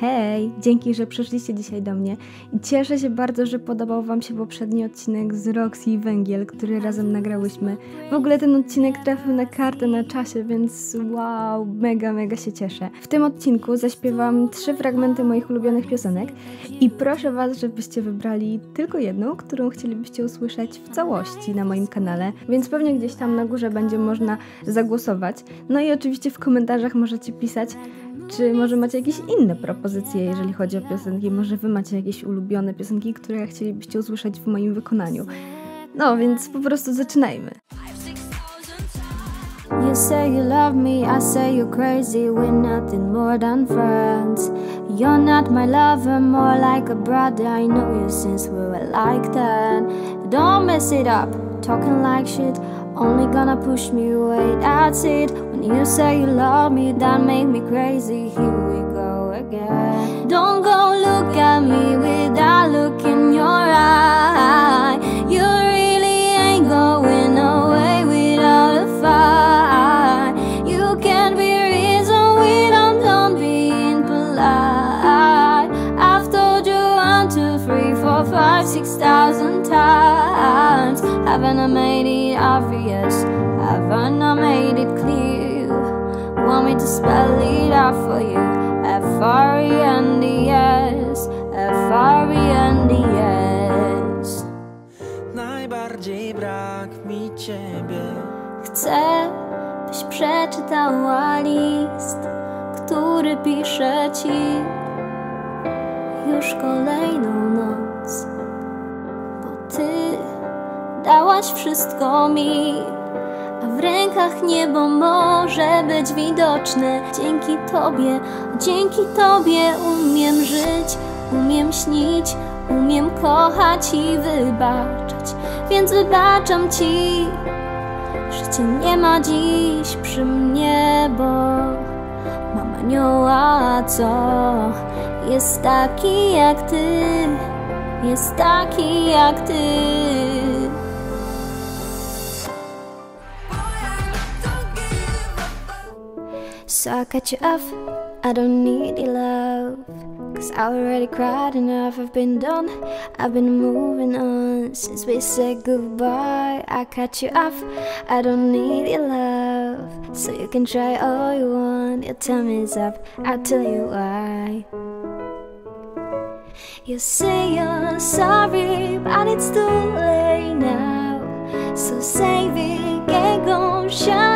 Hej! Dzięki, że przyszliście dzisiaj do mnie i cieszę się bardzo, że podobał Wam się poprzedni odcinek z Roxy i Węgiel, który razem nagrałyśmy. W ogóle ten odcinek trafił na kartę na czasie, więc wow, mega się cieszę. W tym odcinku zaśpiewam 3 fragmenty moich ulubionych piosenek i proszę Was, żebyście wybrali tylko jedną, którą chcielibyście usłyszeć w całości na moim kanale, więc pewnie gdzieś tam na górze będzie można zagłosować. No i oczywiście w komentarzach możecie pisać, czy może macie jakieś inne propozycje, jeżeli chodzi o piosenki. Może Wy macie jakieś ulubione piosenki, które chcielibyście usłyszeć w moim wykonaniu. No, więc po prostu zaczynajmy. You say you love me, I say you're crazy. We're nothing more than friends. You're not my lover, more like a brother. I know you since we were like that. Don't mess it up, talking like shit. Only gonna push me away, that's it. When you say you love me, that make me crazy. Here we go again. Don't go look at me with that look in your eye. You really ain't going away without a fight. You can't be reason without don't being polite. I've told you 1, 2, 3, 4, 5, 6,000 times. Haven't I made it obvious? Haven't I made it clear? Want me to spell it out for you? F-R-E-N-D-S, F-R-E-N-D-S. Najbardziej brak mi ciebie. Chcę, byś przeczytała list, który piszę ci już kolejną noc, bo ty dałaś wszystko mi, a w rękach niebo może być widoczne. Dzięki tobie umiem żyć, umiem śnić, umiem kochać i wybaczać. Więc wybaczam ci, że cię nie ma dziś przy mnie, bo mam anioła, co jest taki jak ty, jest taki jak ty. So I cut you off, I don't need your love, 'cause I already cried enough. I've been done, I've been moving on since we said goodbye. I cut you off, I don't need your love, so you can try all you want. Your time is up, I'll tell you why. You say you're sorry, but it's too late now, so save it, get gon' shine.